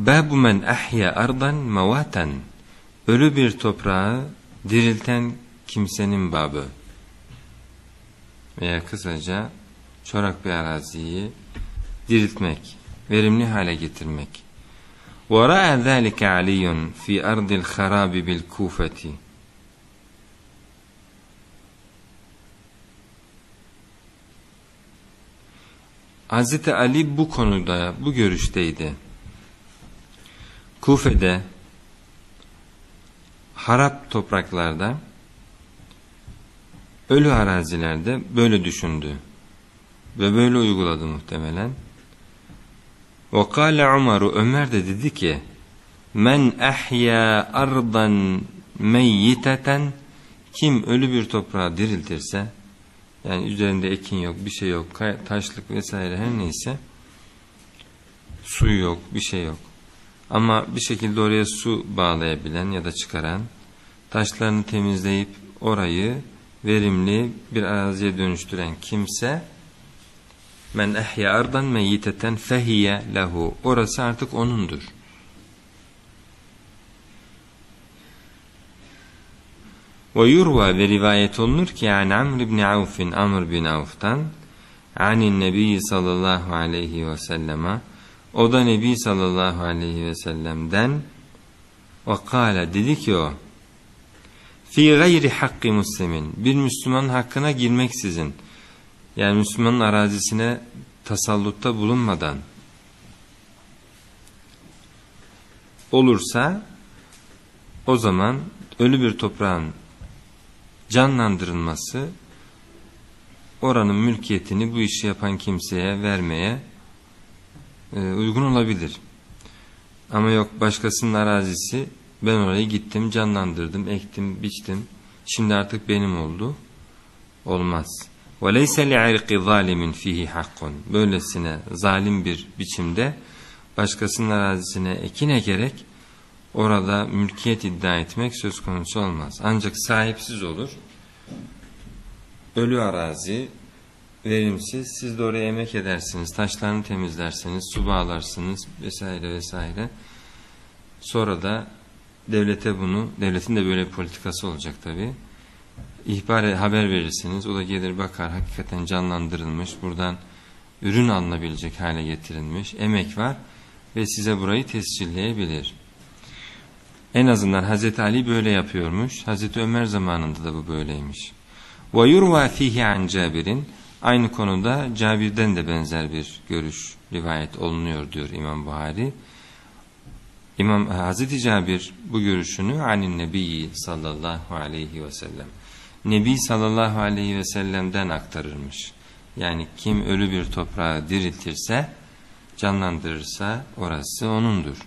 Bâbu men ahya ardan mevaten. Ölü bir toprağı dirilten kimsenin babı. Veya kısaca çorak bir araziyi diriltmek, verimli hale getirmek. وَرَأَى ذَٰلِكَ عَلِيٌّ فِي أَرْضِ الْخَرَابِ بِالْكُوفَةِ. Hazreti Ali bu konuda, bu görüşteydi. Kufe'de, harap topraklarda, ölü arazilerde böyle düşündü ve böyle uyguladı muhtemelen. وَقَالَ عُمَرُ, Ömer de dedi ki, men ahya ardan meyyiteten, kim ölü bir toprağı diriltirse, yani üzerinde ekin yok, bir şey yok, taşlık vesaire her neyse, suyu yok, bir şey yok. Ama bir şekilde oraya su bağlayabilen ya da çıkaran, taşlarını temizleyip orayı verimli bir araziye dönüştüren kimse, men ahya ardan meyyiteten fehiye lehu, orası artık onundur. Ve yurva, ve rivayet olunur ki yani Amr ibn Avf'in, Amr bin Avf'tan, anin Nebi sallallahu aleyhi ve selleme, o da Nebi sallallahu aleyhi ve sellem'den, ve kâle, dedi ki o, fi gayri hakkı muslimin, bir Müslümanın hakkına girmeksizin, yani Müslümanın arazisine tasallutta bulunmadan olursa, o zaman ölü bir toprağın canlandırılması, oranın mülkiyetini bu işi yapan kimseye vermeye uygun olabilir. Ama yok, başkasının arazisi, ben orayı gittim, canlandırdım, ektim, biçtim, şimdi artık benim oldu, olmaz. وَلَيْسَ لِعِرْقِ ظَالِمٍ فِيهِ حَقٌّ. Böylesine zalim bir biçimde başkasının arazisine ekin ekerek orada mülkiyet iddia etmek söz konusu olmaz. Ancak sahipsiz olur. Ölü arazi, verimsiz, siz de oraya emek edersiniz, taşlarını temizlersiniz, su bağlarsınız vesaire vesaire. Sonra da devlete bunu, devletin de böyle bir politikası olacak tabii. Haber verirsiniz, o da gelir bakar, hakikaten canlandırılmış, buradan ürün alınabilecek hale getirilmiş, emek var ve size burayı tescilleyebilir. En azından Hazreti Ali böyle yapıyormuş, Hazreti Ömer zamanında da bu böyleymiş. وَيُرْوَى ف۪يهِ عَنْ Cabir'in, aynı konuda Cabir'den de benzer bir görüş rivayet olunuyor diyor İmam Buhari. Hazreti Cabir bu görüşünü anin Nebi sallallahu aleyhi ve sellem, Nebi sallallahu aleyhi ve sellem'den aktarırmış. Yani kim ölü bir toprağı diriltirse, canlandırırsa orası onundur.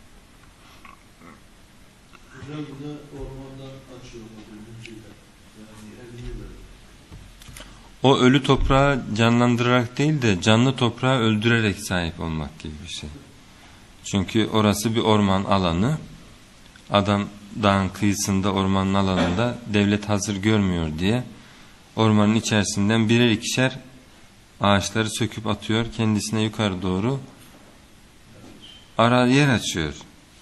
O ölü toprağı canlandırarak değil de canlı toprağı öldürerek sahip olmak gibi bir şey. Çünkü orası bir orman alanı. Adam dağın kıyısında, ormanın alanında, devlet hazır görmüyor diye ormanın içerisinden birer ikişer ağaçları söküp atıyor, kendisine yukarı doğru yer açıyor.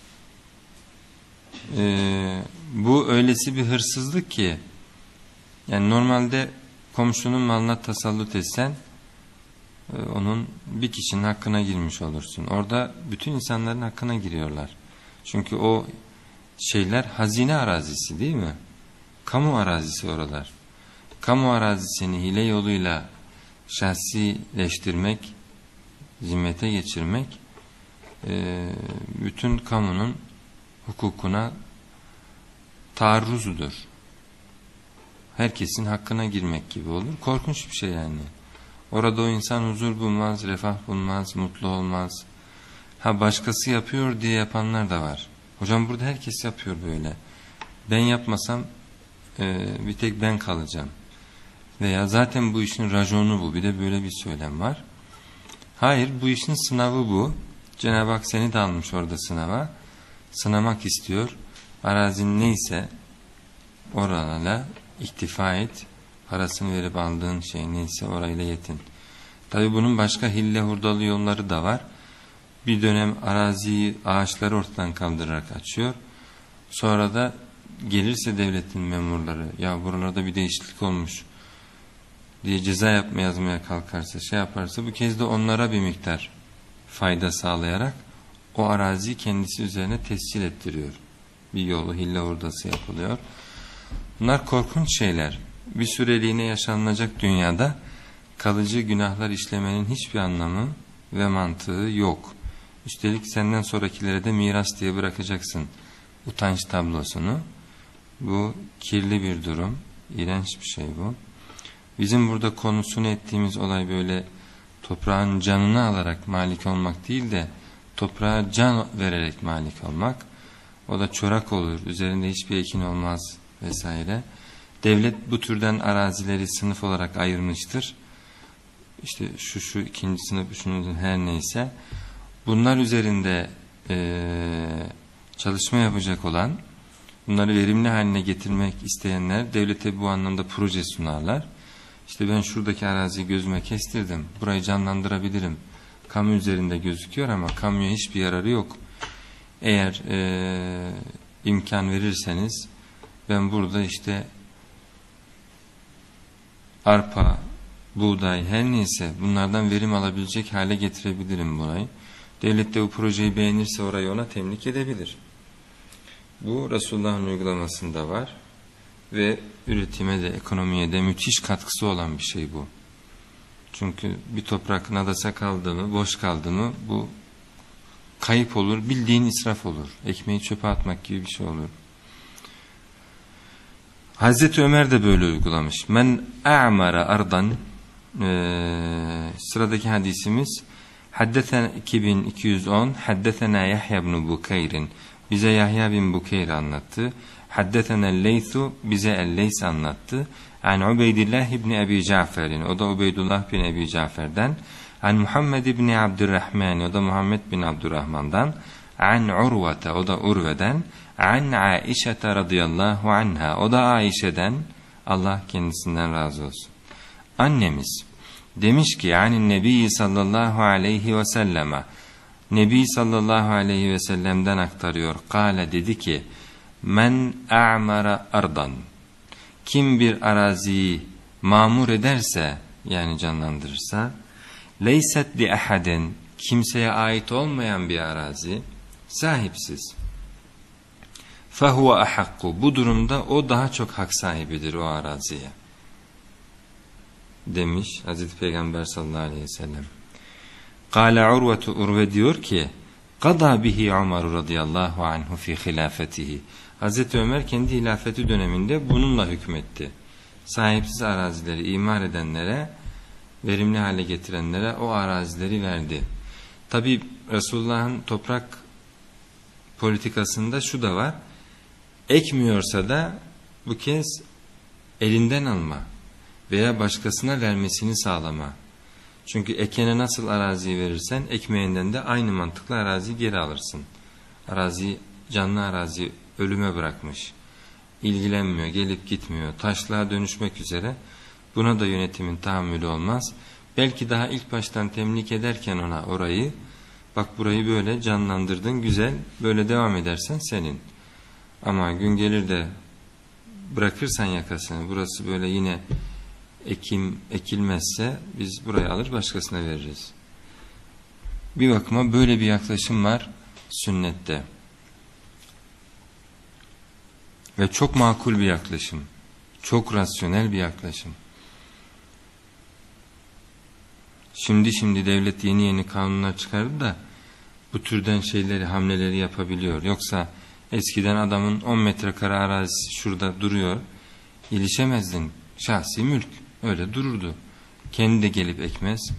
Bu öylesi bir hırsızlık ki, yani normalde komşunun malına tasallut etsen, onun bir kişinin hakkına girmiş olursun. Orada bütün insanların hakkına giriyorlar. Çünkü o şeyler hazine arazisi değil mi? Kamu arazisi oralar. Kamu arazisini hile yoluyla şahsileştirmek, zimmete geçirmek, bütün kamunun hukukuna taarruzudur. Herkesin hakkına girmek gibi olur. Korkunç bir şey yani. Orada o insan huzur bulmaz, refah bulmaz, mutlu olmaz. Başkası yapıyor diye yapanlar da var. Hocam burada herkes yapıyor böyle. Ben yapmasam bir tek ben kalacağım. Veya zaten bu işin raconu bu. Bir de böyle bir söylem var. Hayır, bu işin sınavı bu. Cenab-ı Hak seni de almış orada sınava. Sınamak istiyor. Arazin neyse orayla iktifa et. Parasını verip aldığın şey neyse orayla yetin. Tabi bunun başka hille hurdalı yolları da var. Bir dönem araziyi, ağaçları ortadan kaldırarak açıyor. Sonra da gelirse devletin memurları, ya buralarda bir değişiklik olmuş diye ceza yazmaya kalkarsa, şey yaparsa, bu kez de onlara bir miktar fayda sağlayarak o araziyi kendisi üzerine tescil ettiriyor. Bir yolu hille hurdası yapılıyor. Bunlar korkunç şeyler. Bir süreliğine yaşanılacak dünyada kalıcı günahlar işlemenin hiçbir anlamı ve mantığı yok. Üstelik senden sonrakilere de miras diye bırakacaksın utanç tablosunu. Bu kirli bir durum. İğrenç bir şey bu. Bizim burada konusunu ettiğimiz olay böyle toprağın canını alarak malik olmak değil de toprağa can vererek malik olmak. O da çorak olur, üzerinde hiçbir ekin olmaz vesaire. Devlet bu türden arazileri sınıf olarak ayırmıştır. İşte şu ikinci sınıf, üçüncü, her neyse. Bunlar üzerinde çalışma yapacak olan, bunları verimli haline getirmek isteyenler devlete bu anlamda proje sunarlar. İşte ben şuradaki araziyi gözüme kestirdim, burayı canlandırabilirim. Kamu üzerinde gözüküyor ama kamuya hiçbir yararı yok. Eğer imkan verirseniz ben burada işte arpa, buğday, her neyse bunlardan verim alabilecek hale getirebilirim burayı. Devlet de bu projeyi beğenirse orayı ona temlik edebilir. Bu Resulullah'ın uygulamasında var ve üretime de ekonomiye de müthiş katkısı olan bir şey bu. Çünkü bir toprak nadasa kaldı mı, boş kaldı mı bu kayıp olur, bildiğin israf olur. Ekmeği çöpe atmak gibi bir şey olur. Hazreti Ömer de böyle uygulamış. Men a'mara ardan, sıradaki hadisimiz Haddeten 2210 Haddetena Yahya ibn Bukeyr, bize Yahya bin Bukeyr anlattı. Haddetena Leythu, bize El-Leys anlattı. An Ubeydillah ibn Ebi Cafer'in, o da Ubeydullah bin Ebi Cafer'den. An Muhammed ibn Abdurrahman, o da Muhammed bin Abdurrahman'dan. An Urvete, o da Urve'den. An Aişe radıyallahu anha, o da Aişe'den, Allah kendisinden razı olsun. Annemiz demiş ki, yani Nebi sallallahu aleyhi ve selleme, Nebi sallallahu aleyhi ve sellem'den aktarıyor. Kâle, dedi ki, men a'mara ardan, kim bir araziyi mamur ederse, yani canlandırırsa, leyset li ahaden, kimseye ait olmayan bir arazi, sahipsiz. فَهُوَ أَحَقُّ, bu durumda o daha çok hak sahibidir o araziye, demiş Hazreti Peygamber sallallahu aleyhi ve sellem. Kâle Urvetu, Urve diyor ki, قَضَى بِهِ عُمَرُ radıyallahu anhu fi hilafetihi, Hazreti Ömer kendi hilafeti döneminde bununla hükmetti. Sahipsiz arazileri imar edenlere, verimli hale getirenlere o arazileri verdi. Tabi Resulullah'ın toprak politikasında şu da var, ekmiyorsa da bu kez elinden alma veya başkasına vermesini sağlama. Çünkü ekene nasıl araziyi verirsen, ekmeyenden de aynı mantıkla araziyi geri alırsın. Araziyi, canlı araziyi ölüme bırakmış, ilgilenmiyor, gelip gitmiyor, taşlığa dönüşmek üzere, buna da yönetimin tahammülü olmaz. Belki daha ilk baştan temlik ederken ona orayı, bak burayı böyle canlandırdın, güzel, böyle devam edersen senin. Ama gün gelir de bırakırsan yakasını, burası böyle yine ekilmezse biz burayı alır başkasına veririz. Bir bakıma böyle bir yaklaşım var sünnette. Ve çok makul bir yaklaşım. Çok rasyonel bir yaklaşım. Şimdi devlet yeni kanunlar çıkardı da bu türden şeyleri, hamleleri yapabiliyor. Yoksa eskiden adamın 10 metrekare arazisi şurada duruyor, ilişemezdin, şahsi mülk öyle dururdu. Kendi de gelip ekmez.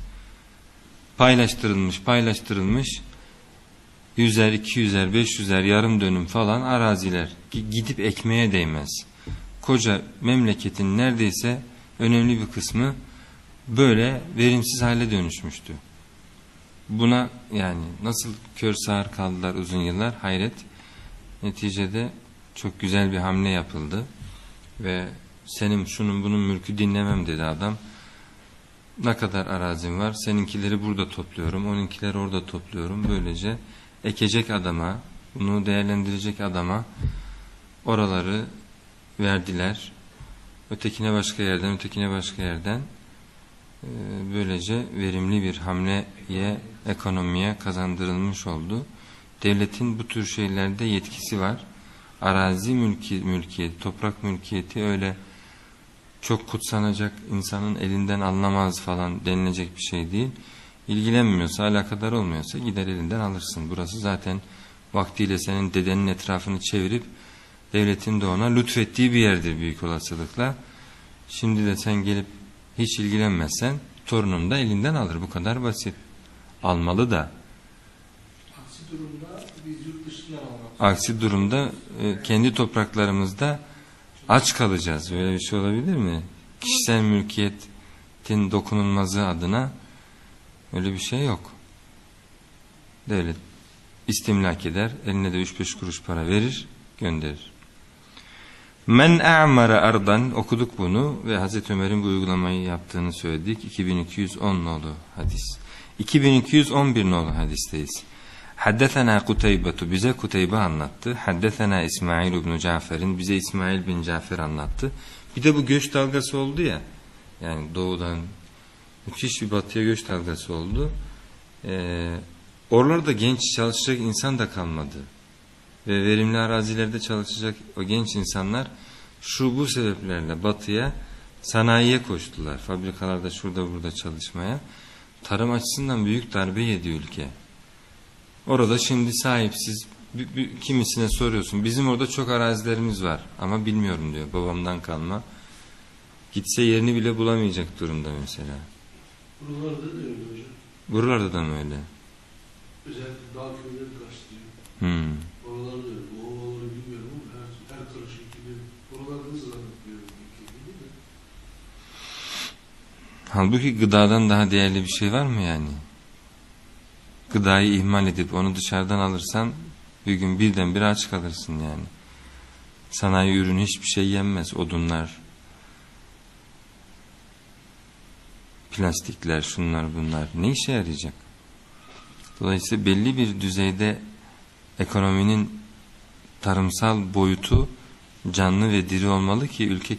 Paylaştırılmış 100'er, 200'er, 500'er yarım dönüm falan araziler gidip ekmeye değmez. Koca memleketin neredeyse önemli bir kısmı böyle verimsiz hale dönüşmüştü. Buna yani nasıl kör sağır kaldılar uzun yıllar, hayret. Neticede çok güzel bir hamle yapıldı ve senin şunun bunun mülkü dinlemem dedi adam. ne kadar arazim var, seninkileri burada topluyorum, onunkileri orada topluyorum. Böylece ekecek adama, bunu değerlendirecek adama oraları verdiler. Ötekine başka yerden, ötekine başka yerden. Böylece verimli bir hamleye, ekonomiye kazandırılmış oldu. Devletin bu tür şeylerde yetkisi var. Arazi mülkiyeti, toprak mülkiyeti öyle çok kutsanacak, insanın elinden alınamaz falan denilecek bir şey değil. İlgilenmiyorsa, alakadar olmuyorsa gider elinden alırsın. Burası zaten vaktiyle senin dedenin etrafını çevirip devletin de ona lütfettiği bir yerdir büyük olasılıkla. Şimdi de sen gelip hiç ilgilenmezsen torunun da elinden alır. Bu kadar basit. Almalı da. Aksi durumda biz yurt dışından almak. Aksi durumda kendi topraklarımızda aç kalacağız. Böyle bir şey olabilir mi? Kişisel mülkiyetin dokunulmazlığı adına öyle bir şey yok. Devlet istimlak eder, eline de 3-5 kuruş para verir, gönderir. Men a'mara ardan, okuduk bunu ve Hazreti Ömer'in bu uygulamayı yaptığını söyledik. 2210 nolu hadis. 2211 nolu hadisteyiz. Haddesena Kuteybe'tu, bize Kuteybe anlattı. Haddesena İsmail ibn Cafer'in, bize İsmail bin Cafer anlattı. Bir de bu göç dalgası oldu ya, yani doğudan müthiş bir batıya göç dalgası oldu. Oralarda genç çalışacak insan da kalmadı. Ve verimli arazilerde çalışacak o genç insanlar bu sebeplerle batıya, sanayiye koştular. Fabrikalarda şurada burada çalışmaya. Tarım açısından büyük darbe yedi ülke. Orada şimdi sahipsiz, kimisine soruyorsun, bizim orada çok arazilerimiz var ama bilmiyorum diyor, babamdan kalma. Gitse yerini bile bulamayacak durumda mesela. Buralarda da öyle hocam. Buralarda da mı öyle? Özellikle dağ köyleri kastediyor. Oralarda da öyle. O ovaları bilmiyorum ama her karışık gibi. Oralarda da zannetmiyorum. Halbuki gıdadan daha değerli bir şey var mı yani? Gıdayı ihmal edip onu dışarıdan alırsan bir gün birdenbire aç kalırsın yani. Sanayi ürünü hiçbir şey yenmez. Odunlar, plastikler, şunlar bunlar ne işe yarayacak? Dolayısıyla belli bir düzeyde ekonominin tarımsal boyutu canlı ve diri olmalı ki ülke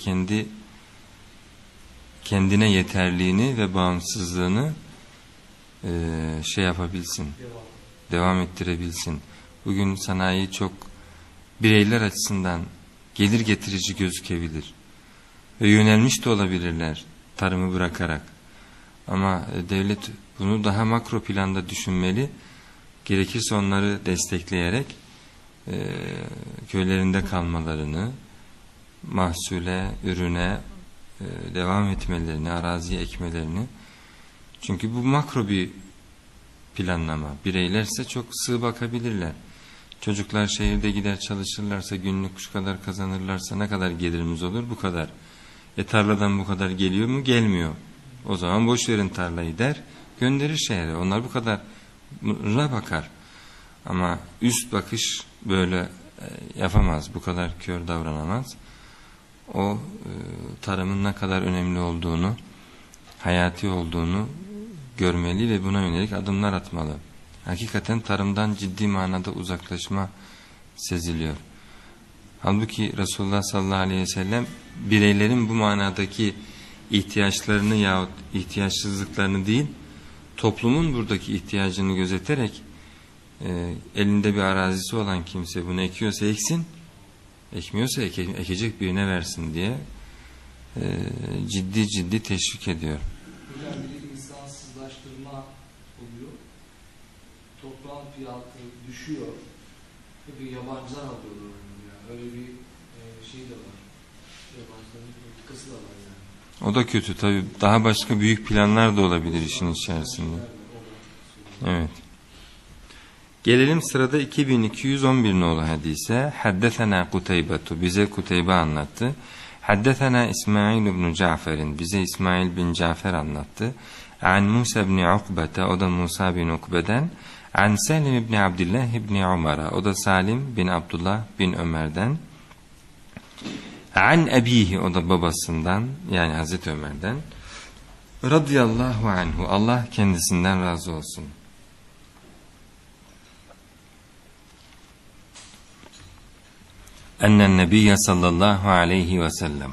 kendine yeterliğini ve bağımsızlığını yapabilsin, devam ettirebilsin. Bugün sanayi çok bireyler açısından gelir getirici gözükebilir ve yönelmiş de olabilirler tarımı bırakarak. Ama devlet bunu daha makro planda düşünmeli. Gerekirse onları destekleyerek köylerinde kalmalarını, mahsule, ürüne devam etmelerini, araziye ekmelerini. Çünkü bu makro bir planlama. Bireylerse çok sığ bakabilirler. Çocuklar şehirde gider çalışırlarsa, günlük şu kadar kazanırlarsa ne kadar gelirimiz olur? Bu kadar. Tarladan bu kadar geliyor mu? Gelmiyor. O zaman boş verin tarlayı der, gönderir şehre. Onlar bu kadar bakar. Ama üst bakış böyle yapamaz, bu kadar kör davranamaz. O tarımın ne kadar önemli olduğunu, hayati olduğunu görmeli ve buna yönelik adımlar atmalı. Hakikaten tarımdan ciddi manada uzaklaşma seziliyor. Halbuki Resulullah sallallahu aleyhi ve sellem bireylerin bu manadaki ihtiyaçlarını yahut ihtiyaçsızlıklarını değil, toplumun buradaki ihtiyacını gözeterek elinde bir arazisi olan kimse bunu ekiyorsa eksin, ekmiyorsa ekecek birine versin diye ciddi teşvik ediyor. Hocam bir insansızlaştırma oluyor. Toprağın fiyatı düşüyor. Bir yabancılar alıyorlar. Yani. Öyle bir şey de var. Yabancıların politikası da var yani. O da kötü tabii. Daha başka büyük planlar da olabilir işin içerisinde. Evet. Gelelim sırada 2211 nolu hadise. Haddesena Kuteybe'tu. Bize Kuteybe anlattı. Haddesena İsmail ibn Cafer'in. Bize İsmail bin Cafer anlattı. An Musa bin Ukbete. O da Musa bin Ukbe'den. An Salim ibn Abdullah ibn Umar'a. O da Salim bin Abdullah bin Ömer'den. An ebihi. O da babasından, yani Hazreti Ömer'den. radıyallahu anhu, Allah kendisinden razı olsun. Ennen nebiyye sallallahu aleyhi ve sellem,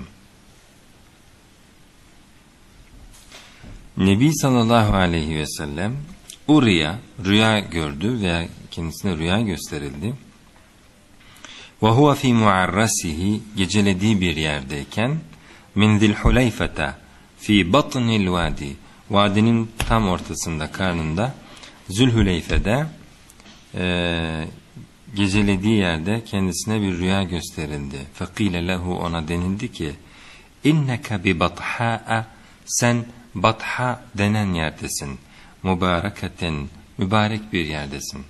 Nebi sallallahu aleyhi ve sellem rüya gördü veya kendisine rüya gösterildi. Ve huve fi muarrasihi, gecelediği bir yerdeyken, min Zilhuleyfete fi batnil vadi, vadinin tam ortasında, karnında, Zülhüleyfe'de gecelediği yerde kendisine bir rüya gösterildi. Fekile lehu, ona denildi ki, inneke bi batha'a, sen Batha denen yerdesin. Mübareketen, mübarek bir yerdesin.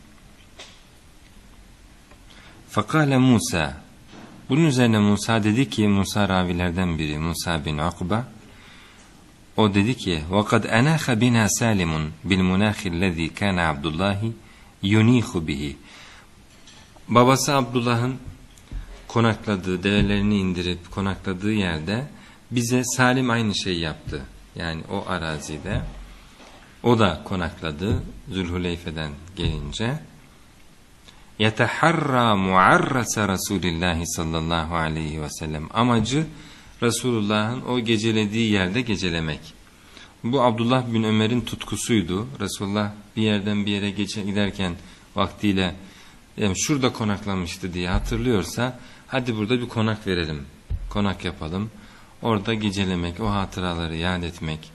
Fakale Musa, bunun üzerine Musa dedi ki, Musa ravilerden biri, Musa bin Ukba, o dedi ki, وَقَدْ أَنَاخَ بِنَا سَالِمٌ بِالْمُنَاخِ الَّذ۪ي كَانَ عَبْدُاللّٰهِ يُن۪يخُ بِهِ. Babası Abdullah'ın konakladığı, develerini indirip konakladığı yerde bize Salim aynı şeyi yaptı. Yani o arazide o da konakladı Zülhuleyfe'den gelince. Yeteharra muarrasa Resulillahi sallallahu aleyhi ve sellem, amacı Resulullah'ın o gecelediği yerde gecelemek. Bu Abdullah bin Ömer'in tutkusuydu. Resulullah bir yerden bir yere giderken vaktiyle şurada konaklamıştı diye hatırlıyorsa, hadi burada bir konak verelim, konak yapalım. Orada gecelemek, o hatıraları yad etmek,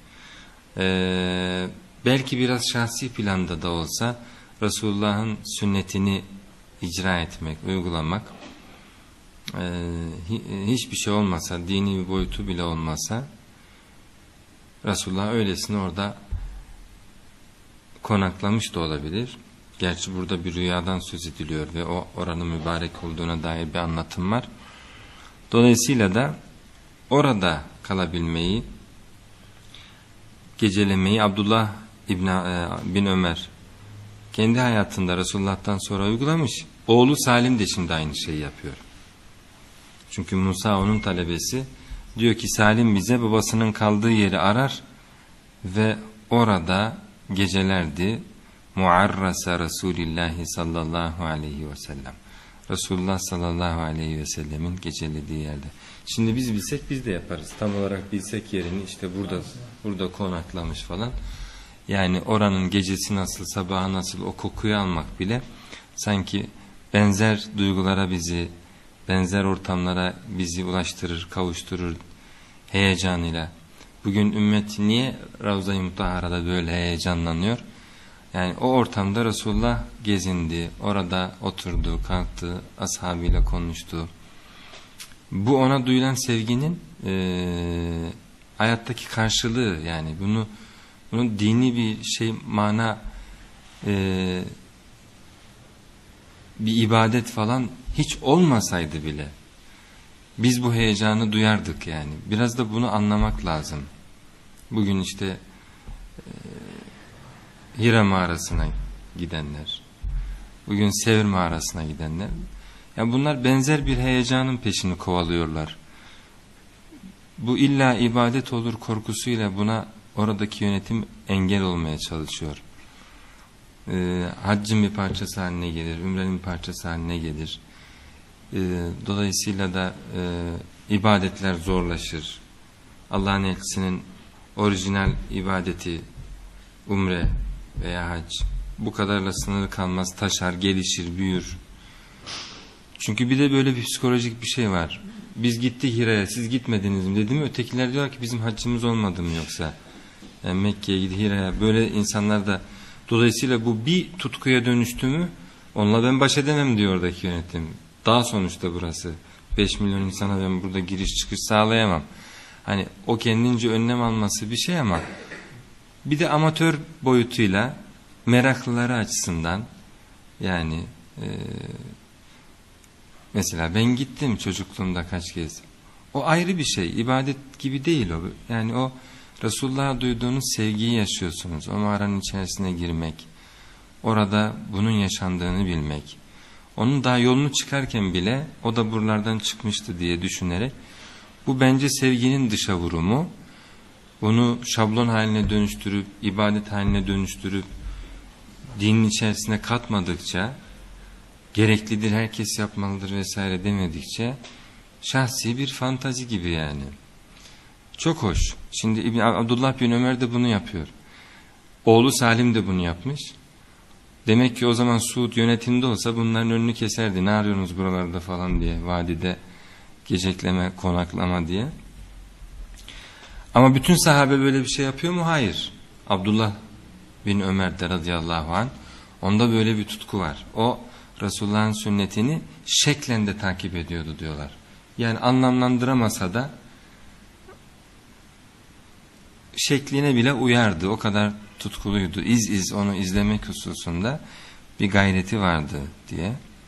belki biraz şahsi planda da olsa Resulullah'ın sünnetini icra etmek, uygulamak, hiçbir şey olmasa, dini bir boyutu bile olmasa, Resulullah öylesine orada konaklamış da olabilir. Gerçi burada bir rüyadan söz ediliyor ve o oranın mübarek olduğuna dair bir anlatım var. Dolayısıyla da orada kalabilmeyi, gecelemeyi Abdullah bin Ömer kendi hayatında Resulullah'tan sonra uygulamış. Oğlu Salim de şimdi aynı şeyi yapıyor. Çünkü Musa onun talebesi, diyor ki Salim bize babasının kaldığı yeri arar ve orada gecelerdi. Muarrasa Resulillahi sallallahu aleyhi ve sellem. Resulullah sallallahu aleyhi ve sellemin gecelediği yerde. Şimdi biz bilsek biz de yaparız. Tam olarak bilsek yerini, işte burada konaklamış falan. Yani oranın gecesi nasıl, sabahı nasıl, o kokuyu almak bile sanki benzer duygulara bizi, benzer ortamlara bizi ulaştırır, kavuşturur heyecanıyla. Bugün ümmet niye Ravza-i Mutahhara'da böyle heyecanlanıyor? Yani o ortamda Resulullah gezindi, orada oturdu, kalktı, ashabıyla konuştu. Bu ona duyulan sevginin hayattaki karşılığı, yani bunun dini bir şey, mana, bir ibadet falan hiç olmasaydı bile biz bu heyecanı duyardık yani. Biraz da bunu anlamak lazım. Bugün işte Hira mağarasına gidenler, bugün Sevr mağarasına gidenler, yani bunlar benzer bir heyecanın peşini kovalıyorlar. Bu illa ibadet olur korkusuyla buna oradaki yönetim engel olmaya çalışıyor. Haccın bir parçası haline gelir, ümrenin bir parçası haline gelir. Dolayısıyla da ibadetler zorlaşır. Allah'ın elçisinin orijinal ibadeti umre veya hac bu kadarla sınırlı kalmaz, taşar, gelişir, büyür. Çünkü bir de böyle bir psikolojik bir şey var. Biz gittik Hira'ya, siz gitmediniz mi dedim mi? Ötekiler diyor ki bizim haccımız olmadı mı yoksa? Yani Mekke'ye gidip Hira'ya, böyle insanlar da, dolayısıyla bu bir tutkuya dönüştü mü onunla ben baş edemem diyor oradaki yönetim. Daha sonuçta burası 5 milyon insana ben burada giriş çıkış sağlayamam. Hani o kendince önlem alması bir şey ama bir de amatör boyutuyla meraklıları açısından, yani mesela ben gittim çocukluğumda kaç kez. O ayrı bir şey, ibadet gibi değil o. Yani o Resulullah'a duyduğunuz sevgiyi yaşıyorsunuz. O mağaranın içerisine girmek, orada bunun yaşandığını bilmek. Onun daha yolunu çıkarken bile o da buralardan çıkmıştı diye düşünerek, bu bence sevginin dışa vurumu. bunu şablon haline dönüştürüp, ibadet haline dönüştürüp, dinin içerisine katmadıkça, gereklidir, herkes yapmalıdır vesaire demedikçe, şahsi bir fantazi gibi yani. Çok hoş. Şimdi Abdullah bin Ömer de bunu yapıyor. Oğlu Salim de bunu yapmış. Demek ki o zaman Suud yönetimde olsa bunların önünü keserdi. Ne arıyorsunuz buralarda falan diye. Vadide gecekleme, konaklama diye. Ama bütün sahabe böyle bir şey yapıyor mu? Hayır. Abdullah bin Ömer de radıyallahu anh, onda böyle bir tutku var. O Resulullah'ın sünnetini şeklen de takip ediyordu diyorlar. Yani anlamlandıramasa da şekline bile uyardı. O kadar tutkuluydu. İz onu izlemek hususunda bir gayreti vardı diye.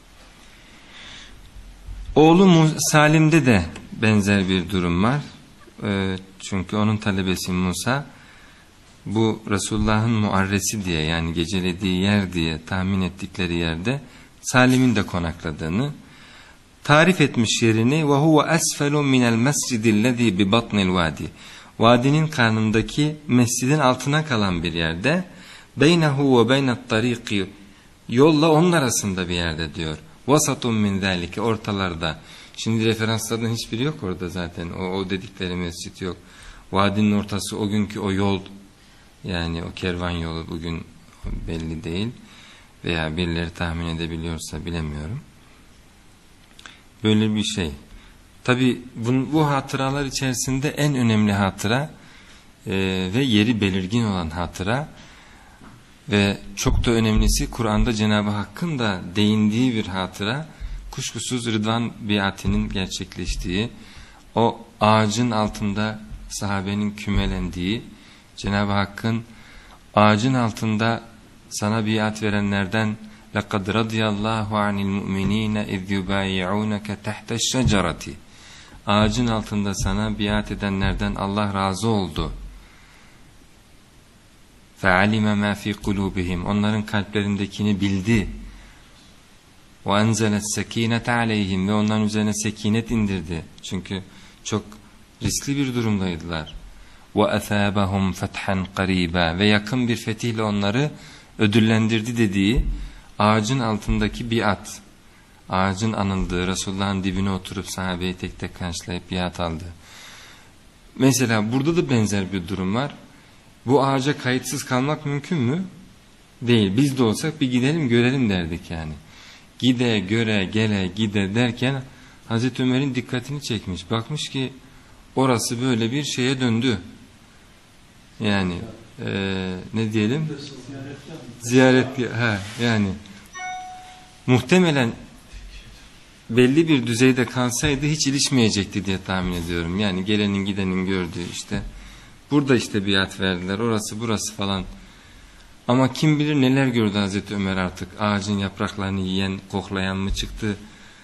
Oğlu Salim'de de benzer bir durum var. Çünkü onun talebesi Musa, bu Resulullah'ın muarresi diye, yani gecelediği yer diye tahmin ettikleri yerde Salim'in de konakladığını tarif etmiş yerini. ve huve esfelun minel mescidillezî bi batnil vadi. Vadinin karnındaki mescidin altına kalan bir yerde, beynehu ve beynet tariki, yolla onun arasında bir yerde diyor. Vasatun min zâlike, ortalarda. Şimdi referanslardan hiçbiri yok orada zaten. O dedikleri mescit yok. Vadinin ortası, o günkü o yol, yani o kervan yolu bugün belli değil. Veya birileri tahmin edebiliyorsa bilemiyorum. Böyle bir şey. Tabi bu hatıralar içerisinde en önemli hatıra ve yeri belirgin olan hatıra ve çok da önemlisi Kur'an'da Cenab-ı Hakk'ın da değindiği bir hatıra, kuşkusuz Rıdvan biatinin gerçekleştiği, o ağacın altında sahabenin kümelendiği, Cenab-ı Hakk'ın ağacın altında sana biat verenlerden لَقَدْ رَضِيَ اللّٰهُ عَنِ الْمُؤْمِنِينَ اِذْ يُبَايِعُونَكَ تَحْتَ الشَّجَرَةِ. Ağacın altında sana biat edenlerden Allah razı oldu. فَعَلِمَ مَا فِي قُلُوبِهِمْ. Onların kalplerindekini bildi. وَاَنْزَلَ السَّك۪ينَةَ عَلَيْهِمْ. Ve onların üzerine sekinet indirdi. Çünkü çok riskli bir durumdaydılar. وَاَثَابَهُمْ فَتْحًا قَرِيبًا. Ve yakın bir fetihle onları ödüllendirdi dediği ağacın altındaki biat. Ağacın anıldığı, Resulullah'ın dibine oturup sahabeyi tek tek karşılayıp biat aldı. Mesela burada da benzer bir durum var. Bu ağaca kayıtsız kalmak mümkün mü? Değil. Biz de olsak bir gidelim görelim derdik yani. Gide göre gele gide derken Hazreti Ömer'in dikkatini çekmiş. Bakmış ki orası böyle bir şeye döndü. Yani ne diyelim? Ziyaret. Yani muhtemelen belli bir düzeyde kalsaydı hiç ilişmeyecekti diye tahmin ediyorum. Yani gelenin gidenin gördüğü işte. Burada işte biat verdiler. Orası burası falan. Ama kim bilir neler gördü Hazreti Ömer artık. Ağacın yapraklarını yiyen, koklayan mı çıktı?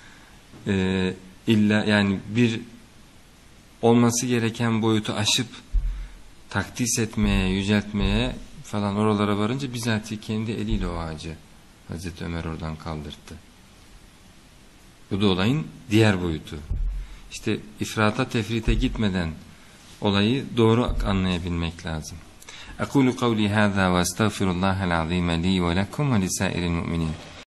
İlla yani bir olması gereken boyutu aşıp takdis etmeye, yüceltmeye falan oralara varınca bizatihi kendi eliyle o ağacı Hazreti Ömer oradan kaldırdı. Bu da olayın diğer boyutu. İşte ifrata tefrite gitmeden olayı doğru anlayabilmek lazım. أقول قولي هذا وأستغفر الله العظيم لي ولكم ولسائر المؤمنين